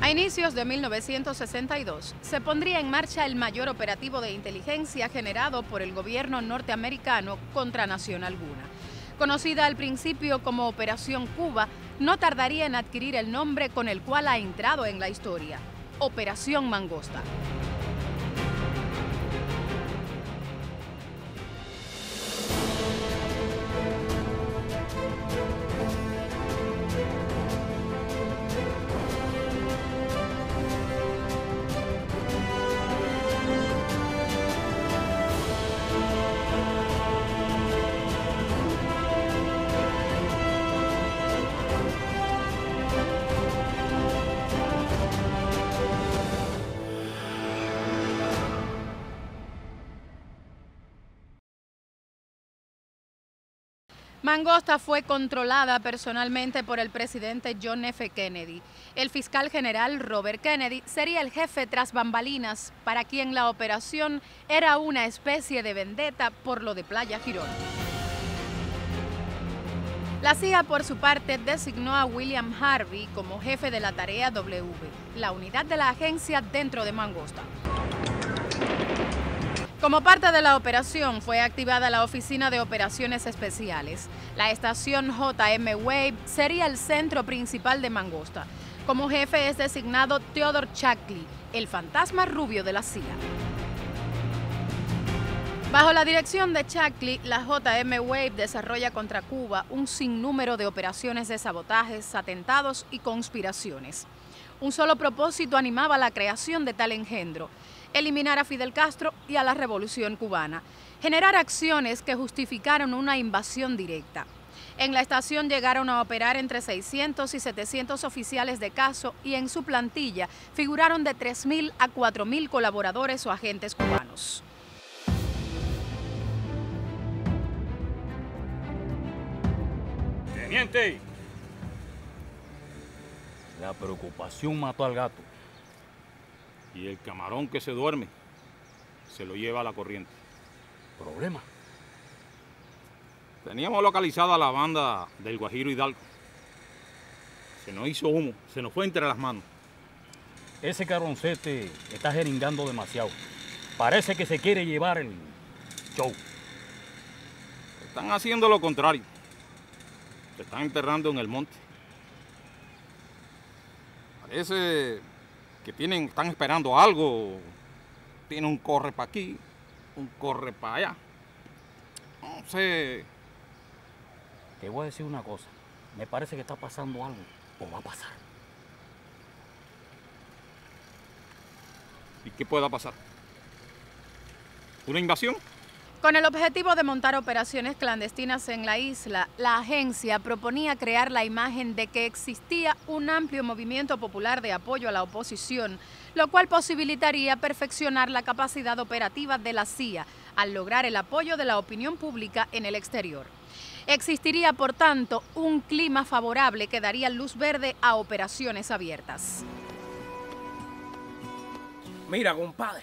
A inicios de 1962, se pondría en marcha el mayor operativo de inteligencia generado por el gobierno norteamericano contra nación alguna. Conocida al principio como Operación Cuba, no tardaría en adquirir el nombre con el cual ha entrado en la historia: Operación Mangosta. Mangosta fue controlada personalmente por el presidente John F. Kennedy. El fiscal general Robert Kennedy sería el jefe tras bambalinas, para quien la operación era una especie de vendetta por lo de Playa Girón. La CIA, por su parte, designó a William Harvey como jefe de la tarea W, la unidad de la agencia dentro de Mangosta. Como parte de la operación, fue activada la Oficina de Operaciones Especiales. La estación J.M. Wave sería el centro principal de Mangosta. Como jefe es designado Theodore Shackley, el fantasma rubio de la CIA. Bajo la dirección de Shackley, la J.M. Wave desarrolla contra Cuba un sinnúmero de operaciones de sabotajes, atentados y conspiraciones. Un solo propósito animaba la creación de tal engendro: eliminar a Fidel Castro y a la Revolución Cubana, generar acciones que justificaron una invasión directa. En la estación llegaron a operar entre 600 y 700 oficiales de caso y en su plantilla figuraron de 3.000 a 4.000 colaboradores o agentes cubanos. Teniente, la preocupación mató al gato. Y el camarón que se duerme se lo lleva a la corriente. ¿Problema? Teníamos localizada a la banda del Guajiro Hidalgo. Se nos hizo humo, se nos fue entre las manos. Ese cabroncete está jeringando demasiado. Parece que se quiere llevar el show. Están haciendo lo contrario. Se están enterrando en el monte. Parece que están esperando algo. Tiene un corre para aquí, un corre para allá. No sé. Te voy a decir una cosa. Me parece que está pasando algo, o va a pasar. ¿Y qué pueda pasar? ¿Una invasión? Con el objetivo de montar operaciones clandestinas en la isla, la agencia proponía crear la imagen de que existía un amplio movimiento popular de apoyo a la oposición, lo cual posibilitaría perfeccionar la capacidad operativa de la CIA al lograr el apoyo de la opinión pública en el exterior. Existiría, por tanto, un clima favorable que daría luz verde a operaciones abiertas. Mira, compadre,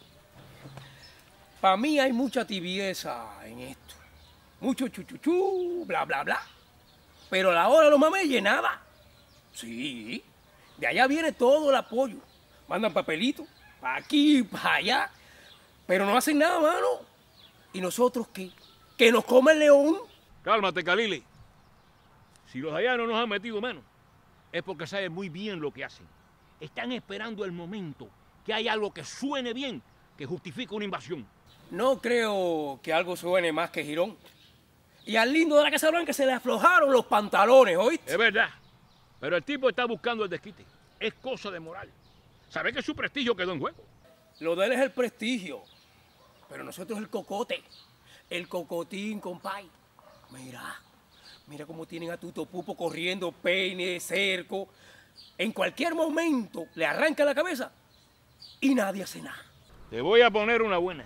para mí hay mucha tibieza en esto. Mucho chuchuchú, bla, bla, bla. Pero a la hora de los mameyes, nada. Sí, de allá viene todo el apoyo. Mandan papelitos, para aquí, para allá. Pero no hacen nada, mano. ¿Y nosotros qué? ¿Que nos come el león? Cálmate, Calili. Si los allá no nos han metido mano, es porque saben muy bien lo que hacen. Están esperando el momento que haya algo que suene bien, que justifique una invasión. No creo que algo suene más que Girón. Y al lindo de la Casa Blanca se le aflojaron los pantalones, ¿oíste? Es verdad, pero el tipo está buscando el desquite. Es cosa de moral. Sabe que su prestigio quedó en juego. Lo de él es el prestigio, pero nosotros el cocote, el cocotín, compay. Mira cómo tienen a Tuto Pupo corriendo, peine, cerco. En cualquier momento le arranca la cabeza y nadie hace nada. Te voy a poner una buena.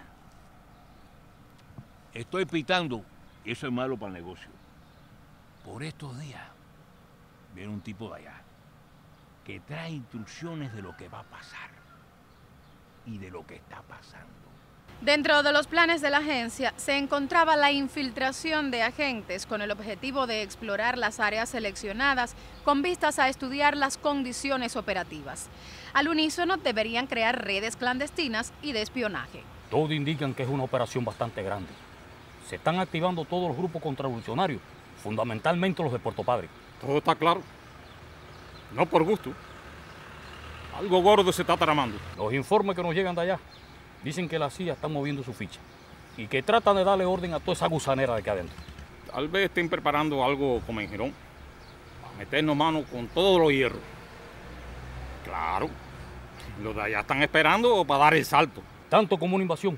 Estoy pitando y eso es malo para el negocio. Por estos días viene un tipo de allá que trae instrucciones de lo que va a pasar y de lo que está pasando. Dentro de los planes de la agencia se encontraba la infiltración de agentes con el objetivo de explorar las áreas seleccionadas con vistas a estudiar las condiciones operativas. Al unísono deberían crear redes clandestinas y de espionaje. Todo indican que es una operación bastante grande. Se están activando todos los grupos contrarrevolucionarios, fundamentalmente los de Puerto Padre. Todo está claro. No por gusto. Algo gordo se está tramando. Los informes que nos llegan de allá dicen que la CIA está moviendo su ficha y que tratan de darle orden a toda esa gusanera de aquí adentro. Tal vez estén preparando algo como en Girón, para meternos mano con todos los hierros. Claro, los de allá están esperando para dar el salto. Tanto como una invasión.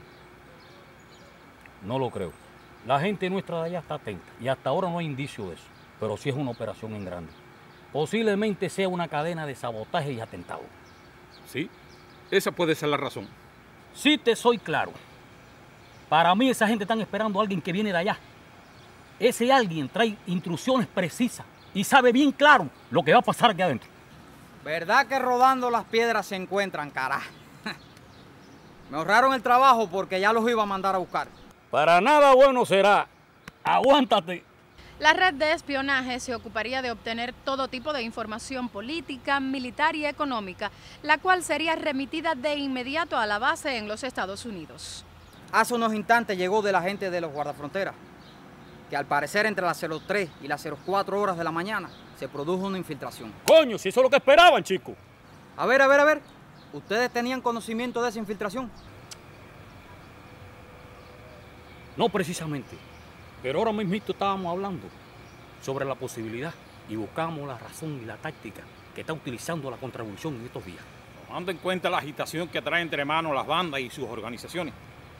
No lo creo. La gente nuestra de allá está atenta y hasta ahora no hay indicio de eso. Pero sí es una operación en grande. Posiblemente sea una cadena de sabotaje y atentados. Sí, esa puede ser la razón. Sí te soy claro. Para mí esa gente están esperando a alguien que viene de allá. Ese alguien trae instrucciones precisas y sabe bien claro lo que va a pasar aquí adentro. ¿Verdad que rodando las piedras se encuentran, carajo? Me ahorraron el trabajo porque ya los iba a mandar a buscar. Para nada bueno será. Aguántate. La red de espionaje se ocuparía de obtener todo tipo de información política, militar y económica, la cual sería remitida de inmediato a la base en los Estados Unidos. Hace unos instantes llegó de la gente de los guardafronteras, que al parecer entre las 03 y las 04 horas de la mañana se produjo una infiltración. Coño, si eso es lo que esperaban, chicos. A ver. ¿Ustedes tenían conocimiento de esa infiltración? No precisamente. Pero ahora mismo estábamos hablando sobre la posibilidad y buscamos la razón y la táctica que está utilizando la contrarrevolución en estos días. Tomando en cuenta la agitación que trae entre manos las bandas y sus organizaciones.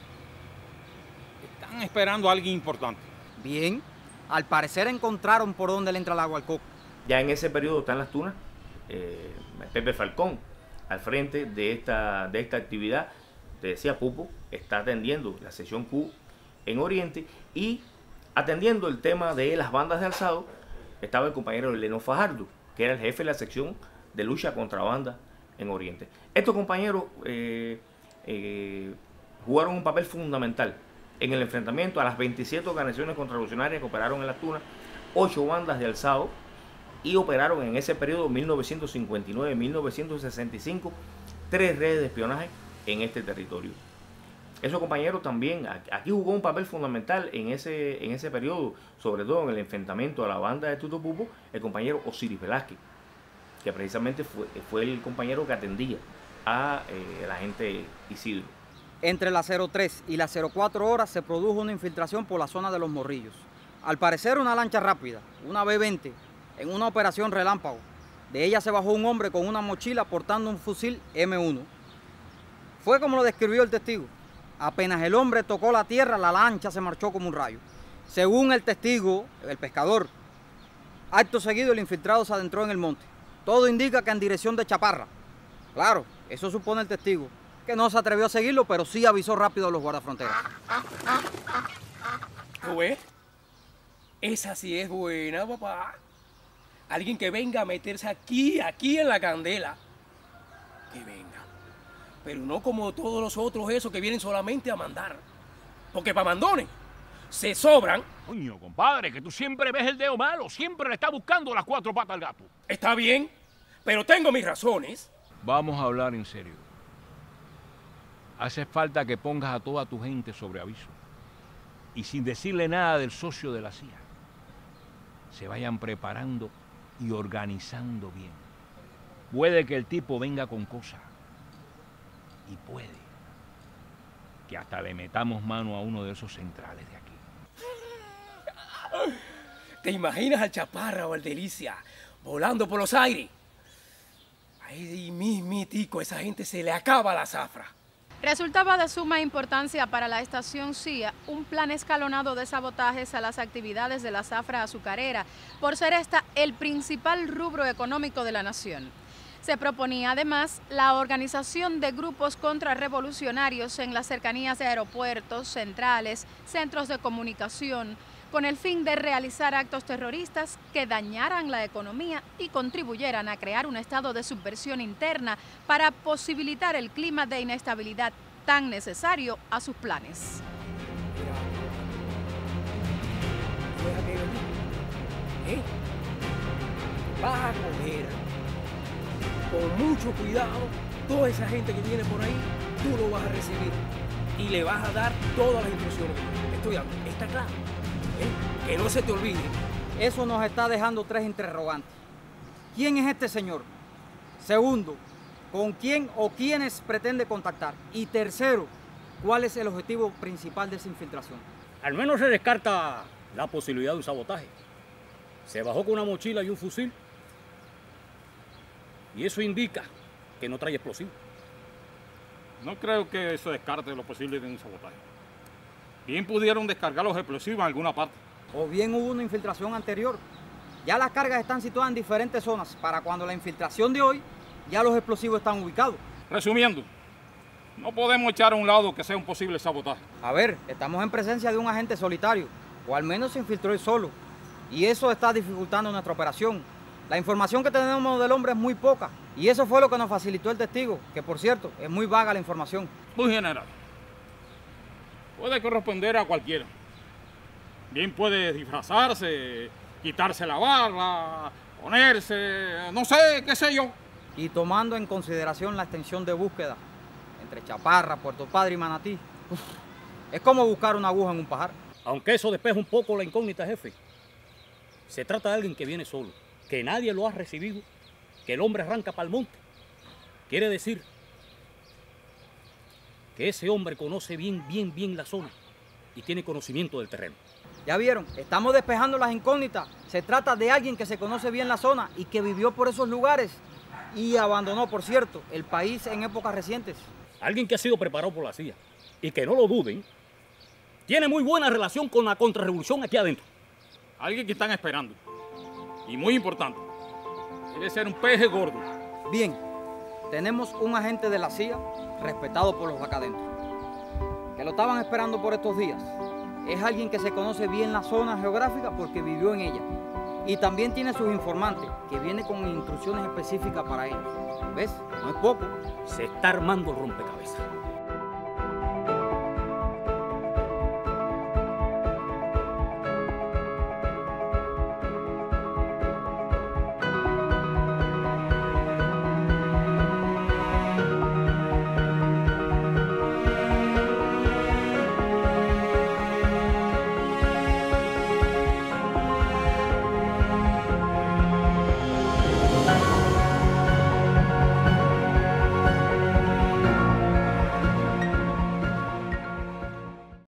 Están esperando a alguien importante. Bien. Al parecer encontraron por dónde le entra el agua al coco. Ya en ese periodo están las tunas. Pepe Falcón, al frente de esta actividad, te decía Pupo, está atendiendo la sección Q en Oriente y atendiendo el tema de las bandas de alzado estaba el compañero Eleno Fajardo, que era el jefe de la sección de lucha contra bandas en Oriente. Estos compañeros jugaron un papel fundamental en el enfrentamiento a las 27 organizaciones contrarrevolucionarias que operaron en las tunas, 8 bandas de alzado, y operaron en ese periodo 1959-1965 3 redes de espionaje en este territorio. Esos compañeros también, aquí jugó un papel fundamental en ese periodo, sobre todo en el enfrentamiento a la banda de Tuto Pupo, el compañero Osiris Velázquez, que precisamente fue el compañero que atendía a la gente Isidro. Entre las 03 y las 04 horas se produjo una infiltración por la zona de Los Morrillos. Al parecer una lancha rápida, una B-20, en una operación relámpago. De ella se bajó un hombre con una mochila portando un fusil M1. Fue como lo describió el testigo. Apenas el hombre tocó la tierra, la lancha se marchó como un rayo. Según el testigo, el pescador, acto seguido el infiltrado se adentró en el monte. Todo indica que en dirección de Chaparra. Claro, eso supone el testigo, que no se atrevió a seguirlo, pero sí avisó rápido a los guardafronteras. ¿Tú ves? Esa sí es buena, papá. Alguien que venga a meterse aquí en la candela. Que venga. Pero no como todos los otros esos que vienen solamente a mandar. Porque para mandones se sobran. Coño, compadre, que tú siempre ves el dedo malo. Siempre le estás buscando las 4 patas al gato. Está bien, pero tengo mis razones. Vamos a hablar en serio. Hace falta que pongas a toda tu gente sobre aviso. Y sin decirle nada del socio de la CIA. Se vayan preparando y organizando bien. Puede que el tipo venga con cosas. Y puede que hasta le metamos mano a uno de esos centrales de aquí. ¿Te imaginas al Chaparra o al Delicia volando por los aires? Ahí mismitico, a esa gente se le acaba la zafra. Resultaba de suma importancia para la estación CIA un plan escalonado de sabotajes a las actividades de la zafra azucarera, por ser esta el principal rubro económico de la nación. Se proponía además la organización de grupos contrarrevolucionarios en las cercanías de aeropuertos, centrales, centros de comunicación, con el fin de realizar actos terroristas que dañaran la economía y contribuyeran a crear un estado de subversión interna para posibilitar el clima de inestabilidad tan necesario a sus planes. Mira, deja que venir, ¿eh? Vas a coger con mucho cuidado toda esa gente que viene por ahí, tú lo vas a recibir y le vas a dar todas las instrucciones. Estoy hablando, está claro, ¿eh? Que no se te olvide. Eso nos está dejando 3 interrogantes. ¿Quién es este señor? Segundo, ¿con quién o quiénes pretende contactar? Y tercero, ¿cuál es el objetivo principal de esa infiltración? Al menos se descarta la posibilidad de un sabotaje. Se bajó con una mochila y un fusil. Y eso indica que no trae explosivos. No creo que se descarte lo posible de un sabotaje. Bien pudieron descargar los explosivos en alguna parte. O bien hubo una infiltración anterior. Ya las cargas están situadas en diferentes zonas. Para cuando la infiltración de hoy, ya los explosivos están ubicados. Resumiendo, no podemos echar a un lado que sea un posible sabotaje. A ver, estamos en presencia de un agente solitario, o al menos se infiltró él solo. Y eso está dificultando nuestra operación. La información que tenemos del hombre es muy poca. Y eso fue lo que nos facilitó el testigo, que por cierto, es muy vaga la información. Muy general. Puede corresponder a cualquiera. Bien puede disfrazarse, quitarse la barba, ponerse, no sé, qué sé yo. Y tomando en consideración la extensión de búsqueda entre Chaparra, Puerto Padre y Manatí, es como buscar una aguja en un pajar. Aunque eso despeja un poco la incógnita, jefe. Se trata de alguien que viene solo, que nadie lo ha recibido, que el hombre arranca para el monte. Quiere decir que ese hombre conoce bien la zona y tiene conocimiento del terreno. Ya vieron, estamos despejando las incógnitas. Se trata de alguien que se conoce bien la zona y que vivió por esos lugares y abandonó, por cierto, el país en épocas recientes. Alguien que ha sido preparado por la CIA y que no lo duden, tiene muy buena relación con la contrarrevolución aquí adentro. Alguien que están esperando. Y muy importante, debe ser un peje gordo. Bien, tenemos un agente de la CIA respetado por los de acá adentro, que lo estaban esperando por estos días. Es alguien que se conoce bien la zona geográfica porque vivió en ella. Y también tiene sus informantes, que viene con instrucciones específicas para ellos. ¿Ves? No es poco. Se está armando el rompecabezas.